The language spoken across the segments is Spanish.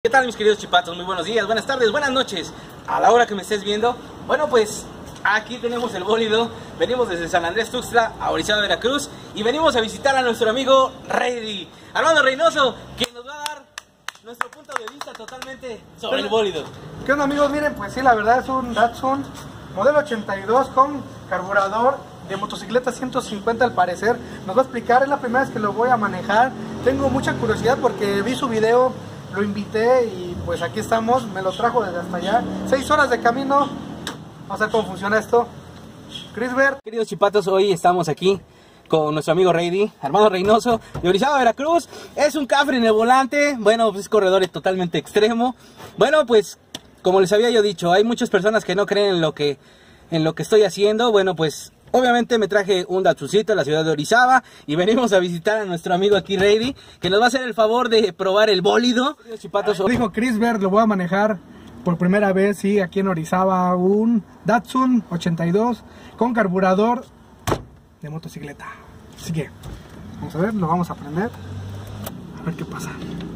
¿Qué tal, mis queridos chipatos? Muy buenos días, buenas tardes, buenas noches. A la hora que me estés viendo, bueno, pues aquí tenemos el bólido. Venimos desde San Andrés Tuxtla a Orizaba, Veracruz, y venimos a visitar a nuestro amigo Reidy, Armando Reynoso, quien nos va a dar nuestro punto de vista totalmente sobre el bólido. ¿Qué onda, amigos? Miren, pues sí, la verdad es un Datsun modelo 82 con carburador de motocicleta 150 al parecer. Nos va a explicar, es la primera vez que lo voy a manejar. Tengo mucha curiosidad porque vi su video, lo invité y pues aquí estamos. Me lo trajo desde hasta allá, 6 horas de camino. Vamos a ver cómo funciona esto. Crisber. Queridos chipatos, hoy estamos aquí con nuestro amigo Reidy, Armando Reynoso, de Orizaba, Veracruz. Es un cafre en el volante, bueno, pues es corredor totalmente extremo. Bueno, pues como les había yo dicho, hay muchas personas que no creen en lo que estoy haciendo. Bueno, pues obviamente me traje un Datsuncito a la ciudad de Orizaba y venimos a visitar a nuestro amigo aquí Reidy, que nos va a hacer el favor de probar el bólido. Chipatos, dijo Crisber, lo voy a manejar por primera vez, sí, aquí en Orizaba, un Datsun 82 con carburador de motocicleta. Así que vamos a ver, lo vamos a prender, a ver qué pasa.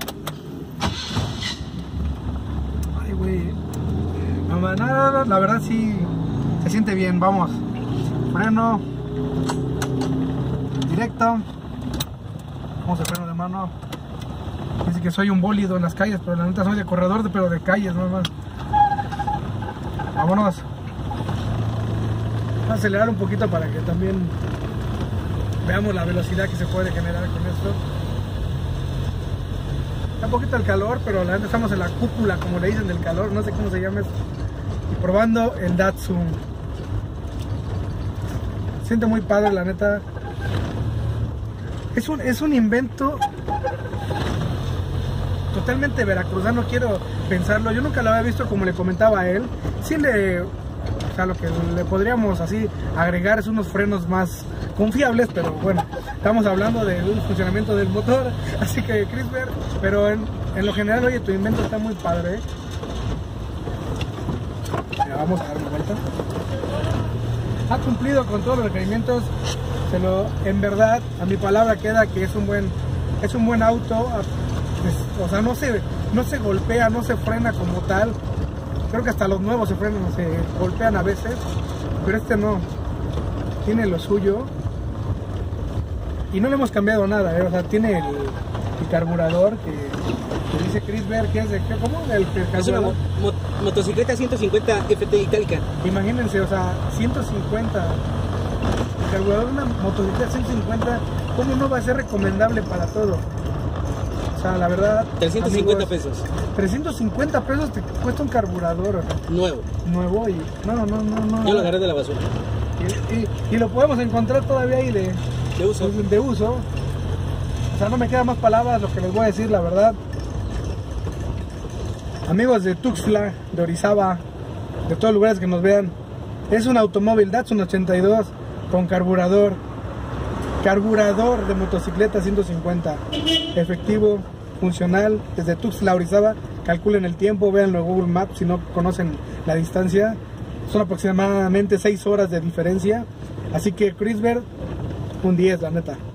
Ay, güey, no, la verdad sí se siente bien. Vamos, freno directo, vamos a freno de mano. Dice que soy un bólido en las calles, pero la neta soy de corredor, pero de calles, no más. Vámonos. Voy a acelerar un poquito para que también veamos la velocidad que se puede generar con esto. Está un poquito el calor, pero la neta estamos en la cúpula, como le dicen, del calor, no sé cómo se llama eso. Y probando el Datsun. Siente muy padre, la neta. Es un invento totalmente veracruzano, quiero pensarlo. Yo nunca lo había visto, como le comentaba a él. Sí o sea, lo que le podríamos así agregar es unos frenos más confiables, pero bueno, estamos hablando del funcionamiento del motor, así que Crisber, pero en lo general, oye, tu invento está muy padre. Ya, vamos a dar una vuelta. Ha cumplido con todos los requerimientos. En verdad, a mi palabra queda que es un buen auto. O sea, no se golpea, no se frena como tal. Creo que hasta los nuevos se golpean a veces, pero este no, tiene lo suyo. Y no le hemos cambiado nada, o sea, tiene el carburador que dice Crisber, que es de, ¿cómo? Es una motocicleta 150 FT itálica. Imagínense, o sea, 150, el carburador de una motocicleta 150, ¿cómo no va a ser recomendable para todo? O sea, la verdad, 350 amigos, pesos. 350 pesos te cuesta un carburador nuevo y no. Yo lo agarré de la basura. Y lo podemos encontrar todavía ahí de uso. O sea, no me quedan más palabras lo que les voy a decir, la verdad. Amigos de Tuxtla, de Orizaba, de todos los lugares que nos vean, es un automóvil Datsun 82 con carburador de motocicleta 150, efectivo, funcional, desde Tuxtla a Orizaba. Calculen el tiempo, véanlo en Google Maps si no conocen la distancia. Son aproximadamente 6 horas de diferencia. Así que Crisber, un 10, la neta.